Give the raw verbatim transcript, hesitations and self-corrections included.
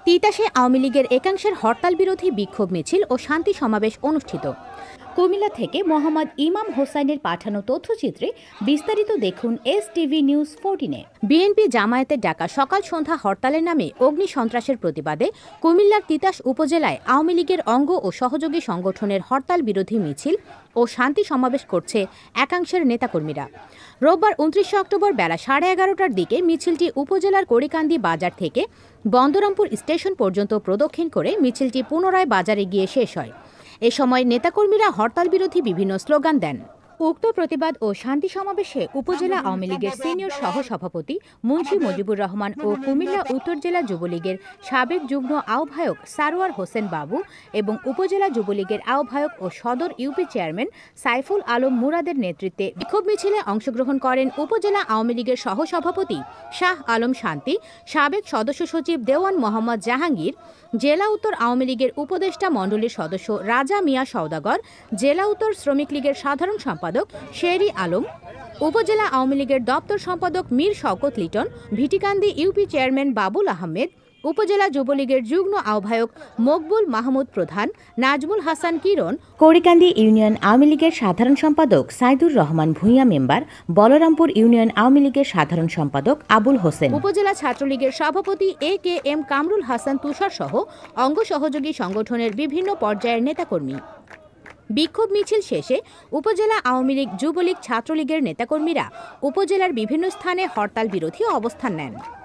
তিতাসে আওয়ামী লীগের একাংশের হরতাল বিরোধী বিক্ষোভ মিছিল ও শান্তি সমাবেশ অনুষ্ঠিত। কুমিল্লা থেকে মোহাম্মদ ইমাম হোসাইনের পাঠানো তথ্যচিত্রে বিস্তারিত দেখুন এস টিভি নিউজ চৌদ্দ। বিএনপি জামায়াতের ডাকা সকাল সন্ধ্যা হরতালের নামে অগ্নি সন্ত্রাসের প্রতিবাদে কুমিল্লার তিতাস উপজেলায় আওয়ামী লীগের অঙ্গ ও সহযোগী সংগঠনের হরতাল বিরোধী মিছিল ও শান্তি সমাবেশ করছে একাংশের নেতাকর্মীরা। রোববার উনত্রিশে অক্টোবর বেলা সাড়ে এগারোটার দিকে মিছিলটি উপজেলার কড়িকান্দি বাজার থেকে বন্দরামপুর স্টেশন পর্যন্ত প্রদক্ষিণ করে মিছিলটি পুনরায় বাজারে গিয়ে শেষ হয়। এ সময় নেতাকর্মীরা হরতাল বিরোধী বিভিন্ন স্লোগান দেন। উক্ত প্রতিবাদ ও শান্তি সমাবেশে উপজেলা আওয়ামী লীগের সিনিয়র সহসভাপতি মুন্সি মুজিবুর রহমান ও কুমিল্লা উত্তর জেলা যুবলীগের সাবেক যুগ্ম আহ্বায়ক সারোয়ার হোসেন বাবু এবং উপজেলা যুবলীগের আহ্বায়ক ও সদর ইউপি চেয়ারম্যান সাইফুল আলম মুরাদের নেতৃত্বে বিক্ষোভ মিছিলে অংশগ্রহণ করেন উপজেলা আওয়ামী লীগের সহসভাপতি শাহ আলম শান্তি, সাবেক সদস্য সচিব দেওয়ান মোহাম্মদ জাহাঙ্গীর, জেলা উত্তর আওয়ামী লীগের উপদেষ্টা মণ্ডলীর সদস্য রাজা মিয়া সওদাগর, জেলা উত্তর শ্রমিক লীগের সাধারণ সম্পাদক শেরি আলম, উপজেলা আওয়ামী লীগের দপ্তর সম্পাদক মীর শওকত লিটন, ভিটিকান্দি ইউপি চেয়ারম্যান বাবুল আহমেদ, উপজেলা যুবলীগের যুগ্ম আহ্বায়ক মকবুল মাহমুদ প্রধান, নাজমুল হাসান কিরণ, কড়িকান্দি ইউনিয়ন আওয়ামী লীগের সাধারণ সম্পাদক সাইদুর রহমান ভূঁইয়া মেম্বার, বলরামপুর ইউনিয়ন আওয়ামী লীগের সাধারণ সম্পাদক আবুল হোসেন, উপজেলা ছাত্রলীগের সভাপতি A K M Kamrul Hasan Tushar সহ অঙ্গ সহযোগী সংগঠনের বিভিন্ন পর্যায়ের নেতাকর্মী। বিক্ষোভ মিছিল শেষে উপজেলা আওয়ামী লীগ, যুবলীগ, ছাত্রলীগের নেতাকর্মীরা উপজেলার বিভিন্ন স্থানে হরতাল বিরোধী অবস্থান নেন।